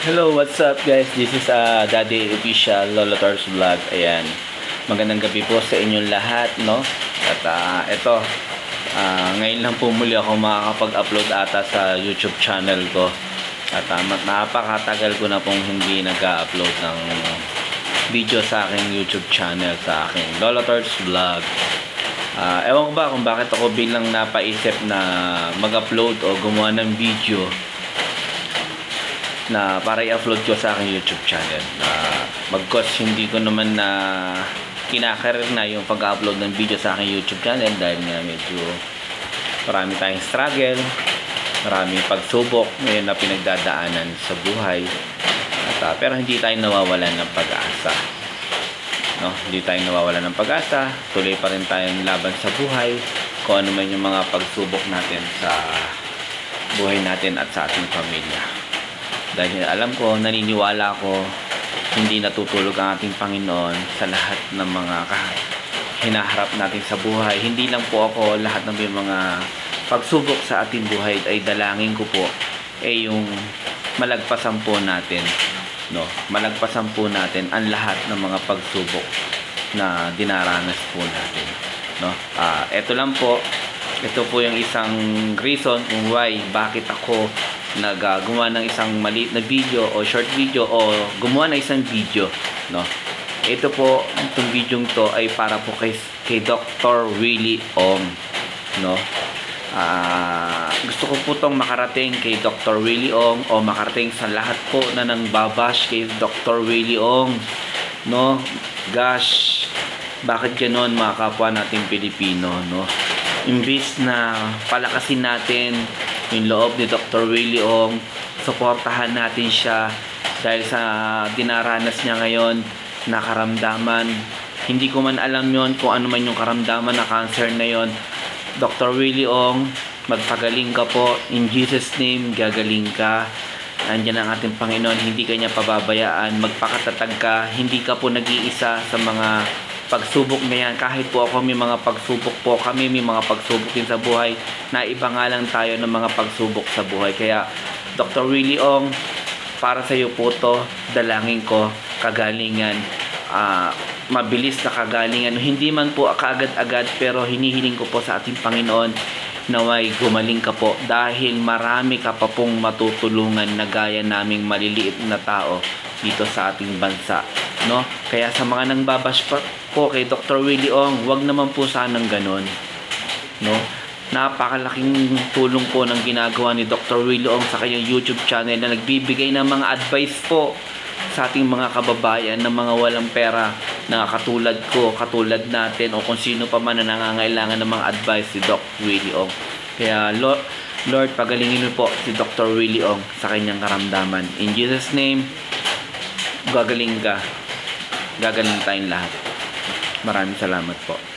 Hello, what's up guys? This is Daddy Official Lolo Tors Vlog. Ayan. Magandang gabi po sa inyong lahat, no? At ito, ngayon lang po muli ako makakapag-upload ata sa YouTube channel ko. At napakatagal ko na pong hindi nag-upload ng video sa aking YouTube channel, sa aking Lolo Tors Vlog. Ewan ko ba kung bakit ako bilang napaisip na mag-upload o gumawa ng video na para i-upload ko sa aking YouTube channel. Mag-cause hindi ko naman na kinakarir na yung pag-upload ng video sa aking YouTube channel dahil nga medyo marami tayong struggle, maraming pagsubok ngayon na pinagdadaanan sa buhay. Pero hindi tayo nawawalan ng pag-asa. No? Hindi tayo nawawalan ng pag-asa. Tuloy pa rin tayong laban sa buhay kung ano man yung mga pagsubok natin sa buhay natin at sa ating pamilya. Dahil alam ko, naniniwala ko, hindi natutulog ang ating Panginoon sa lahat ng mga hinaharap natin sa buhay. Hindi lang po ako, lahat ng mga pagsubok sa ating buhay ay dalangin ko po yung malagpasan po natin, no? Malagpasan po natin ang lahat ng mga pagsubok na dinaranas po natin, no? Ito lang po, ito po yung isang reason kung why, bakit ako naggumawa ng isang maliit na video o short video o gumawa ng isang video, no? Ito po, itong video to ay para po kay Dr. Willie Ong, no? Gusto ko po tong makarating kay Dr. Willie Ong o makarating sa lahat po na nang babash kay Dr. Willie Ong, no? Gosh, bakit ganoon mga kapwa nating Pilipino, no? Imbis na palakasin natin yung loob ni Dr. Willie Ong, suportahan natin siya dahil sa dinaranas niya ngayon na karamdaman. Hindi ko man alam yon kung ano man yung karamdaman na cancer na yon. Dr. Willie Ong, magpagaling ka po. In Jesus name, gagaling ka. Andiyan ang ating Panginoon, hindi ka niya pababayaan. Magpakatatag ka, hindi ka po nag-iisa sa mga pagsubok na yan. Kahit po ako may mga pagsubok po, kami may mga pagsubok din sa buhay, na iba nga lang tayo ng mga pagsubok sa buhay. Kaya Dr. Willie Ong, para sa iyo po to, dalangin ko kagalingan, mabilis na kagalingan, hindi man po kaagad-agad, pero hinihiling ko po sa ating Panginoon naway gumaling ka po dahil marami ka pa pong matutulungan na gaya naming maliliit na tao dito sa ating bansa, no? Kaya sa mga nang babash po kay Dr. Willie Ong, wag naman po sanang ganon, no? Napakalaking tulong po ng ginagawa ni Dr. Willie Ong sa kanyang YouTube channel na nagbibigay ng mga advice po sa ating mga kababayan na mga walang pera na katulad ko, katulad natin, o kung sino pa man na nangangailangan ng mga advice si Dr. Willie Ong. Kaya Lord, pagalingin mo po si Dr. Willie Ong sa kanyang karamdaman. In Jesus name, gagaling ka. Gagaling tayong lahat. Maraming salamat po.